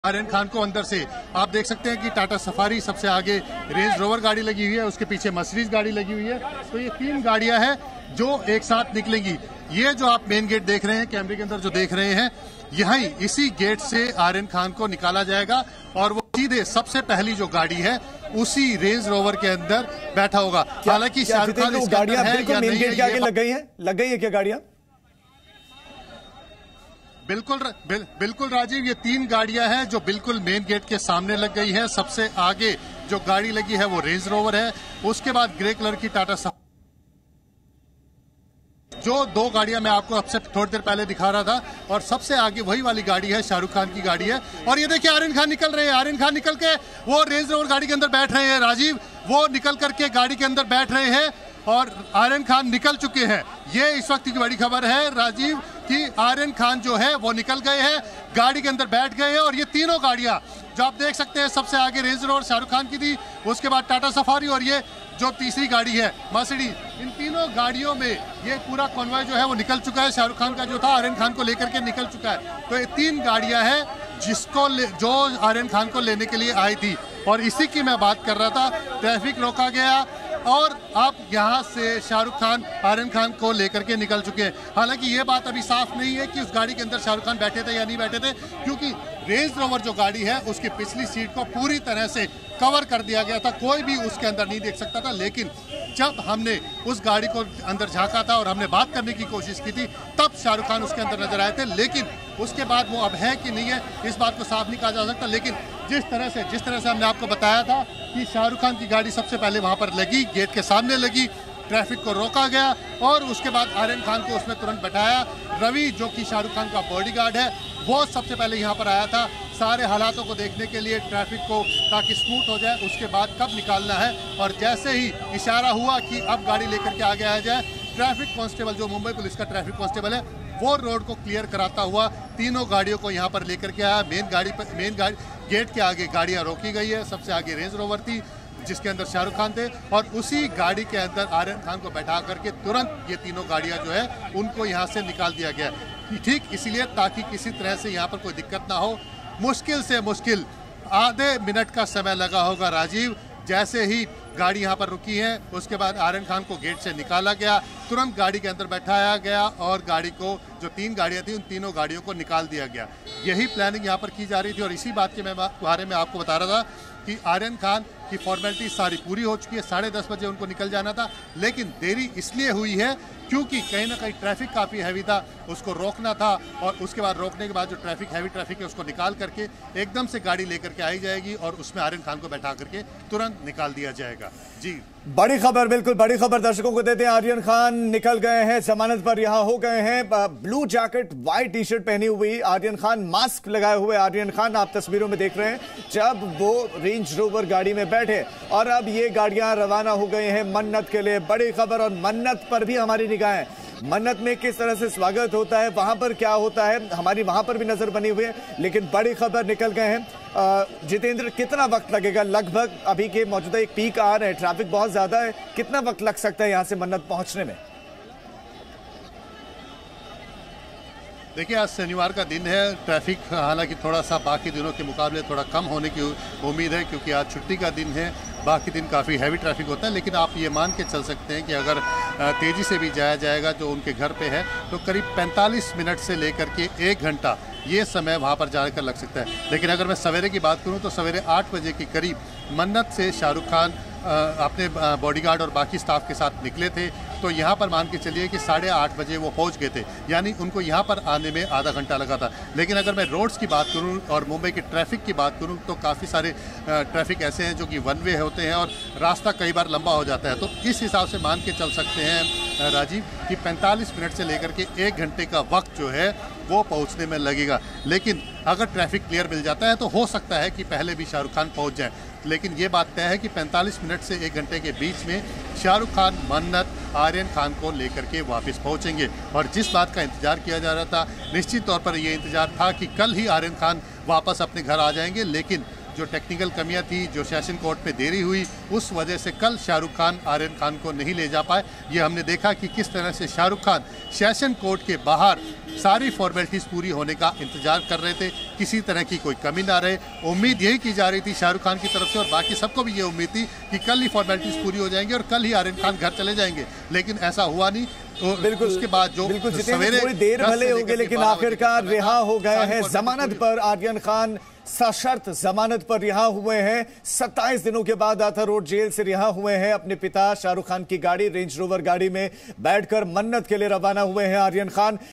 आर्यन खान को अंदर से आप देख सकते हैं कि टाटा सफारी सबसे आगे, रेंज रोवर गाड़ी लगी हुई है, उसके पीछे मर्सिडीज गाड़ी लगी हुई है। तो ये तीन गाड़ियां हैं जो एक साथ निकलेंगी। ये जो आप मेन गेट देख रहे हैं, कैमरे के अंदर जो देख रहे हैं, यहीं इसी गेट से आर्यन खान को निकाला जाएगा और वो सीधे सबसे पहली जो गाड़ी है उसी रेंज रोवर के अंदर बैठा होगा। हालांकि शाहरुख खान इसके अंदर है या नहीं है, लग गई है क्या गाड़ियां? बिल्कुल राजीव, ये तीन गाड़ियां हैं जो बिल्कुल मेन गेट के सामने लग गई है। सबसे आगे जो गाड़ी लगी है वो रेंज रोवर है, उसके बाद ग्रे कलर की टाटा सफारी। जो दो गाड़ियां मैं आपको अब से थोड़ी देर पहले दिखा रहा था, और सबसे आगे वही वाली गाड़ी है, शाहरुख खान की गाड़ी है। और ये देखिए आर्यन खान निकल रहे हैं, आर्यन खान निकल के वो रेंज रोवर गाड़ी के अंदर बैठ रहे हैं। राजीव, वो निकल करके गाड़ी के अंदर बैठ रहे हैं और आर्यन खान निकल चुके हैं। ये इस वक्त की बड़ी खबर है राजीव कि आर्यन खान जो है वो निकल गए हैं, गाड़ी के अंदर बैठ गए हैं। और ये तीनों गाड़ियां जो आप देख सकते हैं, सबसे आगे रेंज रोवर शाहरुख खान की थी, उसके बाद टाटा सफारी और ये जो तीसरी गाड़ी है मर्सिडीज, इन तीनों गाड़ियों में ये पूरा कॉन्वॉय जो है वो निकल चुका है। शाहरुख खान का जो था आर्यन खान को लेकर के निकल चुका है। तो ये तीन गाड़ियां हैं जो आर्यन खान को लेने के लिए आई थी, और इसी की मैं बात कर रहा था। ट्रैफिक रोका गया और अब यहाँ से शाहरुख खान आर्यन खान को लेकर के निकल चुके हैं। हालांकि ये बात अभी साफ नहीं है कि उस गाड़ी के अंदर शाहरुख खान बैठे थे या नहीं बैठे थे, क्योंकि रेंज रोवर जो गाड़ी है उसकी पिछली सीट को पूरी तरह से कवर कर दिया गया था, कोई भी उसके अंदर नहीं देख सकता था। लेकिन जब हमने उस गाड़ी को अंदर झांका था और हमने बात करने की कोशिश की थी, तब शाहरुख खान उसके अंदर नजर आए थे। लेकिन उसके बाद वो अब है कि नहीं है, इस बात को साफ नहीं कहा जा सकता। लेकिन जिस तरह से हमने आपको बताया था कि शाहरुख खान की गाड़ी सबसे पहले वहां पर लगी, गेट के सामने लगी, ट्रैफिक को रोका गया और उसके बाद आर्यन खान को उसमें तुरंत बैठाया। रवि, जो कि शाहरुख खान का बॉडीगार्ड है, वो सबसे पहले यहाँ पर आया था सारे हालातों को देखने के लिए, ट्रैफिक को, ताकि स्मूथ हो जाए, उसके बाद कब निकालना है। और जैसे ही इशारा हुआ कि अब गाड़ी लेकर के आगे आ जाए, ट्रैफिक कांस्टेबल, जो मुंबई पुलिस का ट्रैफिक कांस्टेबल है, वो रोड को क्लियर कराता हुआ तीनों गाड़ियों को यहाँ पर लेकर के आया। मेन गाड़ी गेट के आगे गाड़ियाँ रोकी गई है। सबसे आगे रेंज रोवर थी जिसके अंदर शाहरुख खान थे, और उसी गाड़ी के अंदर आर्यन खान को बैठा करके तुरंत ये तीनों गाड़ियां जो है उनको यहाँ से निकाल दिया गया। ठीक इसीलिए ताकि किसी तरह से यहाँ पर कोई दिक्कत ना हो। मुश्किल से मुश्किल आधे मिनट का समय लगा होगा राजीव। जैसे ही गाड़ी यहाँ पर रुकी है, उसके बाद आर्यन खान को गेट से निकाला गया, तुरंत गाड़ी के अंदर बैठाया गया और गाड़ी को, जो तीन गाड़ियाँ थी, उन तीनों गाड़ियों को निकाल दिया गया। यही प्लानिंग यहाँ पर की जा रही थी और इसी बात के बारे में आपको बता रहा था कि आर्यन खान की फॉर्मेलिटी सारी पूरी हो चुकी है। 10:30 बजे उनको निकल जाना था, लेकिन देरी इसलिए हुई है क्योंकि कहीं ना कहीं ट्रैफिक काफ़ी हैवी था, उसको रोकना था। और उसके बाद रोकने के बाद जो हैवी ट्रैफिक है उसको निकाल करके एकदम से गाड़ी लेकर के आई जाएगी और उसमें आर्यन खान को बैठा करके तुरंत निकाल दिया जाएगा। जी, बड़ी खबर, बिल्कुल बड़ी खबर दर्शकों को देते हैं। आर्यन खान निकल गए हैं, जमानत पर यहाँ हो गए हैं। Blue jacket, white T shirt पहनी हुई आर्यन खान, मास्क लगाए हुए आर्यन खान आप तस्वीरों में देख रहे हैं, जब वो रेंज रोवर गाड़ी में बैठे। और अब ये गाड़ियां रवाना हो गई हैं मन्नत के लिए। बड़ी खबर, और मन्नत पर भी हमारी निगाहें। मन्नत में किस तरह से स्वागत होता है, वहां पर क्या होता है, हमारी वहां पर भी नजर बनी हुई है। लेकिन बड़ी खबर, निकल गए हैं। जितेंद्र, कितना वक्त लगेगा? लगभग अभी के मौजूदा एक पीक आवर है, ट्रैफिक बहुत ज्यादा है, कितना वक्त लग सकता है यहां से मन्नत पहुंचने में? देखिए, आज शनिवार का दिन है। ट्रैफिक हालांकि थोड़ा सा बाकी दिनों के मुकाबले थोड़ा कम होने की उम्मीद है, क्योंकि आज छुट्टी का दिन है। बाकी दिन काफ़ी हैवी ट्रैफिक होता है, लेकिन आप ये मान के चल सकते हैं कि अगर तेज़ी से भी जाया जाएगा जो उनके घर पे है, तो करीब 45 मिनट से लेकर के 1 घंटा ये समय वहाँ पर जाकर लग सकता है। लेकिन अगर मैं सवेरे की बात करूँ तो सवेरे 8 बजे के करीब मन्नत से शाहरुख खान अपने बॉडीगार्ड और बाकी स्टाफ के साथ निकले थे। तो यहाँ पर मान के चलिए कि 8:30 बजे वो पहुँच गए थे, यानी उनको यहाँ पर आने में आधा घंटा लगा था। लेकिन अगर मैं रोड्स की बात करूँ और मुंबई के ट्रैफिक की बात करूँ तो काफ़ी सारे ट्रैफिक ऐसे हैं जो कि वन वे होते हैं और रास्ता कई बार लंबा हो जाता है। तो इस हिसाब से मान के चल सकते हैं राजीव कि 45 मिनट से लेकर के 1 घंटे का वक्त जो है वो पहुँचने में लगेगा। लेकिन अगर ट्रैफिक क्लियर मिल जाता है तो हो सकता है कि पहले भी शाहरुख खान पहुँच जाए। लेकिन ये बात तय है कि 45 मिनट से 1 घंटे के बीच में शाहरुख खान मन्नत आर्यन खान को लेकर के वापस पहुंचेंगे। और जिस बात का इंतजार किया जा रहा था, निश्चित तौर पर ये इंतजार था कि कल ही आर्यन खान वापस अपने घर आ जाएंगे। लेकिन जो टेक्निकल कमियां थी, जो सेशन कोर्ट में देरी हुई, उस वजह से कल शाहरुख खान आर्यन खान को नहीं ले जा पाए। ये हमने देखा कि किस तरह से शाहरुख खान सेशन कोर्ट के बाहर सारी फॉर्मेलिटीज़ पूरी होने का इंतजार कर रहे थे, किसी तरह की कोई कमी ना रहे। उम्मीद यही की जा रही थी शाहरुख खान की तरफ से और बाकी सबको भी ये उम्मीद थी कि कल ही फॉर्मेलिटीज़ पूरी हो जाएंगी और कल ही आर्यन खान घर चले जाएंगे, लेकिन ऐसा हुआ नहीं। तो बिल्कुल उसके बाद जो सवेरे थोड़ी देर भले हो गई, लेकिन आखिरकार रिहा हो गए हैं जमानत पर। आर्यन खान सशर्त जमानत पर रिहा हुए हैं। 27 दिनों के बाद आर्थर रोड जेल से रिहा हुए हैं। अपने पिता शाहरुख खान की गाड़ी, रेंज रोवर गाड़ी में बैठकर मन्नत के लिए रवाना हुए हैं आर्यन खान।